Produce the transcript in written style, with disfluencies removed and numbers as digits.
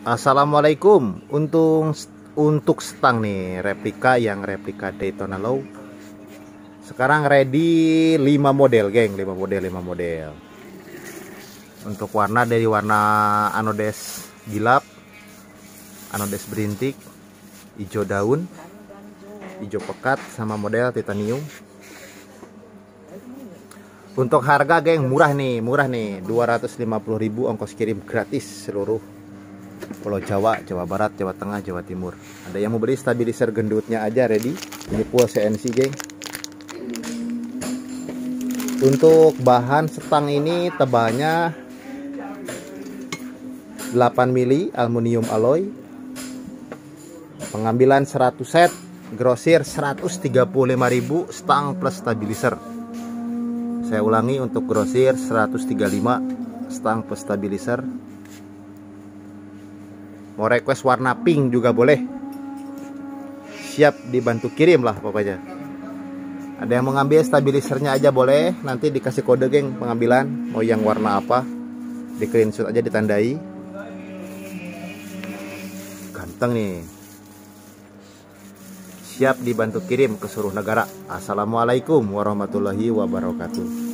Assalamualaikum. Untuk stang nih replika Daytona Low. Sekarang ready 5 model, geng. 5 model. Untuk warna dari warna anodes gilap, anodes berintik, hijau daun, hijau pekat, sama model titanium. Untuk harga, geng, murah nih, 250.000 ongkos kirim gratis seluruh Pulau Jawa, Jawa Barat, Jawa Tengah, Jawa Timur. Ada yang mau beli stabilizer gendutnya aja ready. Ini full CNC, geng. Untuk bahan stang ini tebalnya 8 mili aluminium alloy. Pengambilan 100 set, grosir 135.000 stang plus stabilizer. Saya ulangi, untuk grosir 135 stang plus stabilizer. Mau request warna pink juga boleh, siap dibantu kirim lah pokoknya. Ada yang mau ngambil stabilizernya aja boleh, nanti dikasih kode, geng, pengambilan. Mau yang warna apa, di screenshot aja, ditandai. Ganteng nih, siap dibantu kirim ke seluruh negara. Assalamualaikum warahmatullahi wabarakatuh.